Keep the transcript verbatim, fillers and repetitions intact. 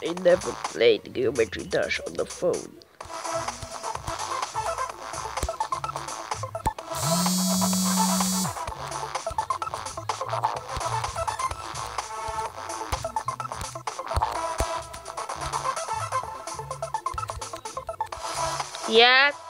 I never played Geometry Dash on the phone. Yeah,